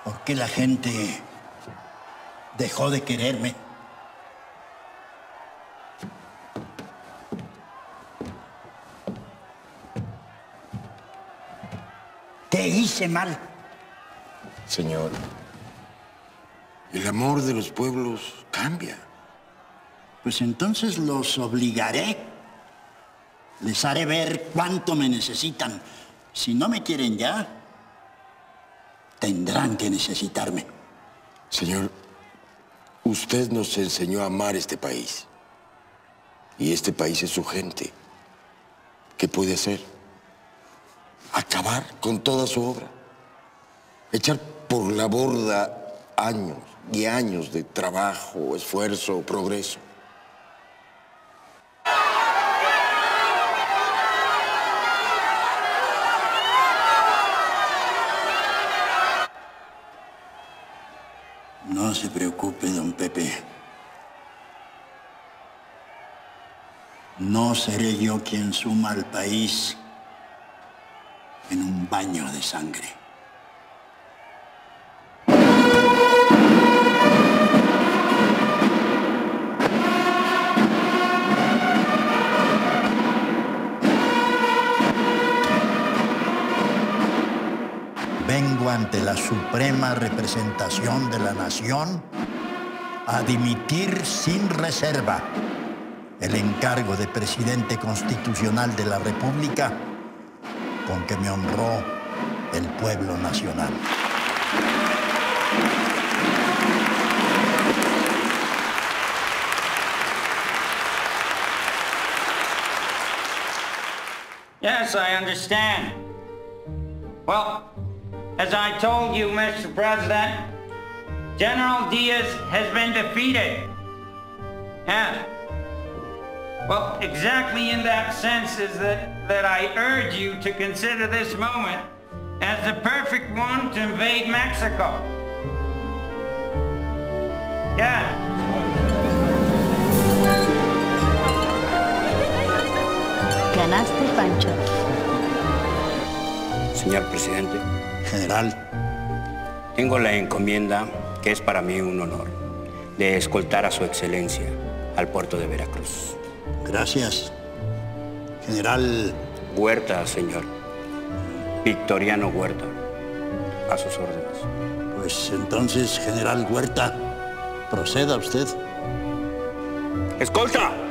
¿Por qué la gente dejó de quererme? ¿Qué hice mal? Señor, el amor de los pueblos cambia. Pues entonces los obligaré. Les haré ver cuánto me necesitan. Si no me quieren ya, tendrán que necesitarme. Señor, usted nos enseñó a amar este país. Y este país es su gente. ¿Qué puede hacer? Acabar con toda su obra. Echar por la borda años y años de trabajo, esfuerzo, progreso. No se preocupe, don Pepe. No seré yo quien suma al país en un baño de sangre. Vengo ante la suprema representación de la nación a dimitir sin reserva el encargo de presidente constitucional de la República con que me honró el pueblo nacional. Yes, I understand. Well, as I told you, Mr. President, General Diaz has been defeated. Yes. Well, exactly in that sense is that I urge you to consider this moment as the perfect one to invade Mexico. Yeah. Ganaste, Pancho. Señor presidente. General. Tengo la encomienda, que es para mí un honor, de escoltar a su excelencia al puerto de Veracruz. Gracias, General. Huerta, señor. Victoriano Huerta. A sus órdenes. Pues entonces, General Huerta, proceda usted. ¡Escolta!